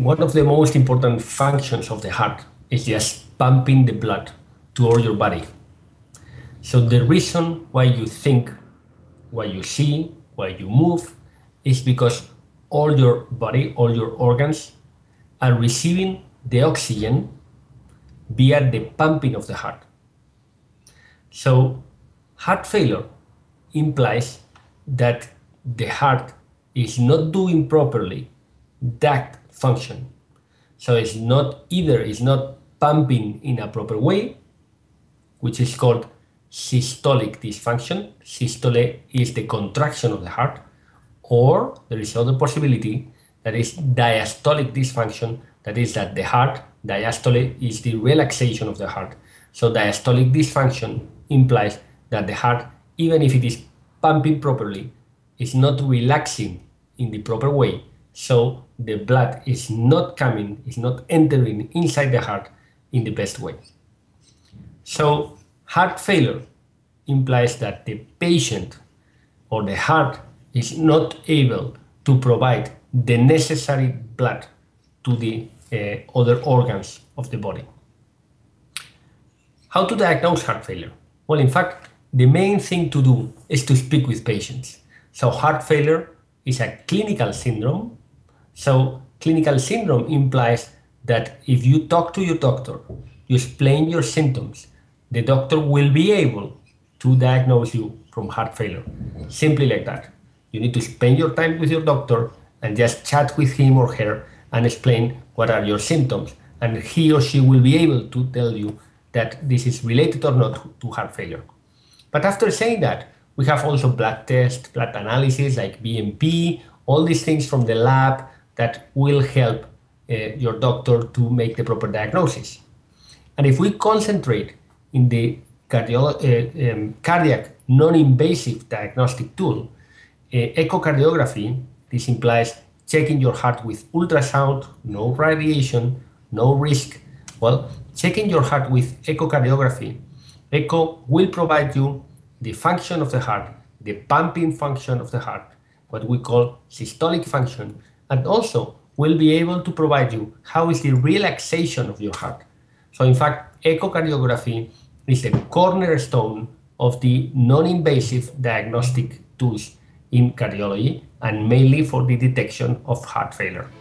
one of the most important functions of the heart is just pumping the blood to all your body. So the reason why you think, why you see, why you move is because all your body, all your organs are receiving the oxygen via the pumping of the heart. So heart failure implies that the heart is not doing properly that function. So it's not pumping in a proper way, which is called systolic dysfunction. Systole is the contraction of the heart, or there is other possibility that is diastolic dysfunction, that is that the heart, diastole is the relaxation of the heart. So diastolic dysfunction implies that the heart, even if it is pumping properly, is not relaxing in the proper way. So the blood is not entering inside the heart in the best way. So heart failure implies that the patient or the heart is not able to provide the necessary blood to the other organs of the body. How to diagnose heart failure? Well, in fact, the main thing to do is to speak with patients. So heart failure is a clinical syndrome. So clinical syndrome implies that if you talk to your doctor, you explain your symptoms, the doctor will be able to diagnose you from heart failure. Simply like that. You need to spend your time with your doctor and just chat with him or her and explain what are your symptoms. And he or she will be able to tell you that this is related or not to heart failure. But after saying that, we have also blood tests, blood analysis like BMP, all these things from the lab that will help your doctor to make the proper diagnosis. And if we concentrate in the cardiac non-invasive diagnostic tool, echocardiography, this implies checking your heart with ultrasound, no radiation, no risk. Well, checking your heart with echocardiography, echo will provide you the function of the heart, the pumping function of the heart, what we call systolic function, and also will be able to provide you how is the relaxation of your heart. So in fact, echocardiography is the cornerstone of the non-invasive diagnostic tools in cardiology and mainly for the detection of heart failure.